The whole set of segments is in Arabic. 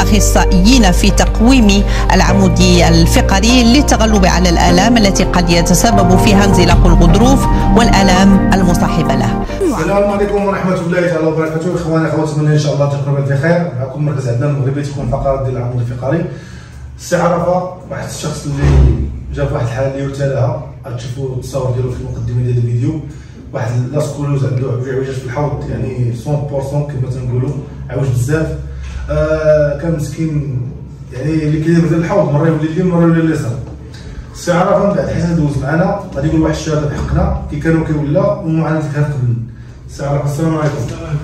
أخصائيين في تقويم العمودي الفقري للتغلب على الآلام التي قد يتسبب فيها انزلاق الغضروف والآلام المصاحبة له. السلام عليكم ورحمة الله تعالى وبركاته. إخواني أخوات، أتمنى إن شاء الله تكونوا بخير. معكم مركز عندنا المغربي تكون فقرات ديال العمود الفقري. السي عرفة واحد الشخص اللي جا في واحد الحالة اللي يرتلها، غتشوفوا التصاور ديالو في المقدمة ديال الفيديو. واحد لاسكولوز عنده عوجاج في الحوض، يعني 100% كما تنقولوا، عوج بزاف. كان مسكين يعني اللي كيدير مثلا الحوض مره يولي اليمين مره يولي اليسار. السي عرفة من بعد حيت دوز معنا غادي يقول واحد الشهاده بحقنا كي كانوا كيولى ومعنا كانت قبل. السي عرفة السلام عليكم.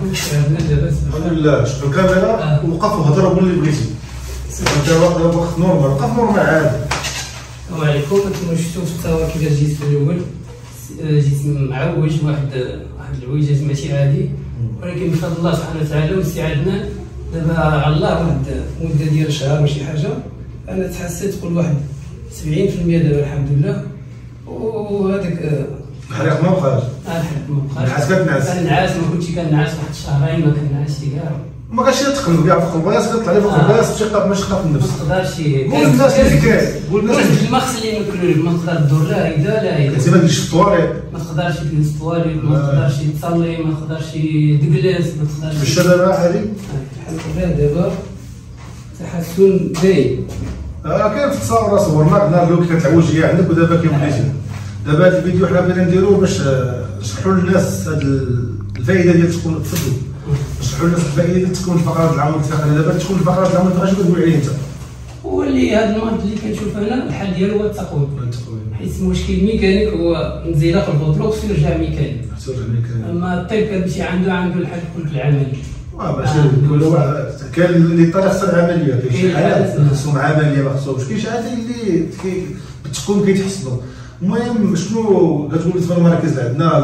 الحمد لله. شوف الكاميرا وقف وهضر وقول اللي بغيتي. انت واخد نورمال، وقف نورمال عادي. السلام عليكم. كما شفتوا في التصاور كيفاش جيت في الاول، جيت معوج واحد العويجات ماشي عادي، ولكن بفضل الله سبحانه وتعالى واستعدنا دابا على الله واحد مده ديال شهر ماشي حاجه. انا تحسنت قول واحد 70% دابا الحمد لله. وهذاك الحريق ما بقاش. الحريق ما بقاش. النعاس كتنعس. كنعاس، ما كنتش كنعس واحد شهرين، ما كنعسش كاع. ما كانش يتقلب كاع فوق البلاص، كطلع لي فوق البلاص تمشي تقف ماشي تخاف النفس. ما تقدرش قول للناس اللي كاين، قول للناس ما خصني ناكل، ما تقدر تدور لا هيدا لا هيدا. كنتي ما تجلسش في الطواليت، ما تقدرش تجلس في الطواليت، ما تقدرش تصلي، ما تقدرش تجلس، ما تقدرش. في الشباب هذه الحمد لله دابا تحسن دايم. كاين في التصاور صورناك نهار اللي كانت العوجيه عندك ودابا كاين وليتي. دابا هذا الفيديو حنا بغينا نديروه باش نشرحوا للناس هذه الفائده ديال تكون تفضلوا نشرحوا للناس الفائده ديال تكون الفقرات العمود الفقري. دابا تكون الفقرات العمود الفقري شنو كتقول عليه انت؟ هو اللي هذا المرض اللي كنشوف انا الحل ديالو هو التقويم، حيت المشكل الميكانيك هو انزلاق الغضروف يرجع ميكانيك. اما الطب كتمشي عنده الحل كل العملي. ماشي كل واحد كاين اللي طالع خصها العمليه، كاين شي حالات خصهم عمليه ما خصهمش، كاين شي حالات اللي بالتقويم كيتحسنوا. المهم شنو كتقول في المراكز اللي عندنا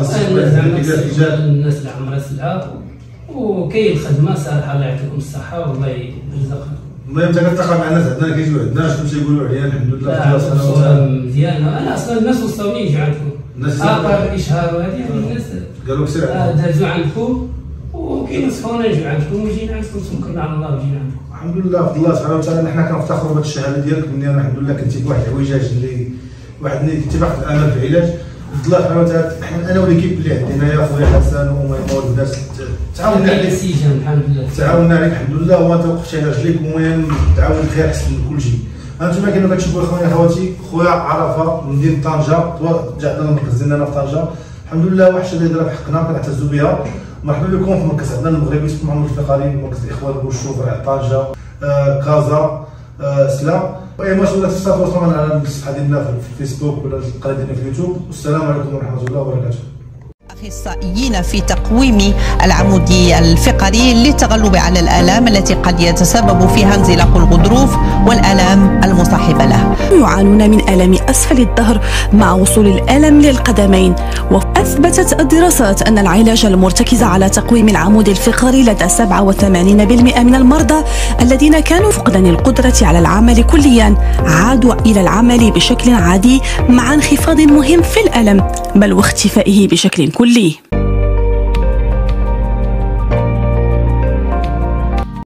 الناس اللي عمرها سلعه وكاين الخدمه صراحه الله يعطيكم الصحه والله يرزقكم. المهم انت كتلقى مع الناس عندنا كيجيو عندنا شنو تيقولوا عليا الحمد لله مزيانه. انا اصلا الناس وصلوني يجوا عندكم اخر الاشهار وهذه يعني الناس قالوا لك سير دازوا عندكم وكاين صحونا يجوا عندكم وجينا عندكم توكلنا على الله وجينا عندكم. الحمد لله بفضل الله سبحانه وتعالى. حنا كنفتخروا بهذه الشهاده ديالك مني انا الحمد لله كنتي بواحد العوجاج اللي كنتي باخذ الامل في العلاج بفضل الله سبحانه وتعالى. انا وليكيب اللي عندي هنايا خويا حسن وميمون والناس تعاوننا عليك الحمد لله، تعاوننا عليك الحمد لله وما توقفتش على رجليك. المهم تعاون الخير احسن من كل شيء. انتم كما كتشوفوا اخواني اخواتي، خويا عرفة من مدينه طنجه جا عندنا المركز ديالنا في طنجه الحمد لله. واحد الشيء اللي دار بحقنا كنعتزوا بها. مرحبا بكم في المركز عندنا المغربي اسمه العمود الفقري، مركز الاخوان بوشو فرع طنجه كازا سلا. ما شاء الله تواصلوا معنا على الصفحه ديالنا في الفيسبوك ولا القناه ديالنا في اليوتيوب. والسلام عليكم ورحمه الله وبركاته. أخصائيين في تقويم العمودي الفقري للتغلب على الآلام التي قد يتسبب فيها انزلاق الغضروف والآلام المصاحبة له. يعانون من آلام أسفل الظهر مع وصول الألم للقدمين. وأثبتت الدراسات أن العلاج المرتكز على تقويم العمود الفقري لدى 87% من المرضى الذين كانوا فقدان القدرة على العمل كليا عادوا إلى العمل بشكل عادي مع انخفاض مهم في الألم بل واختفائه بشكل كلي.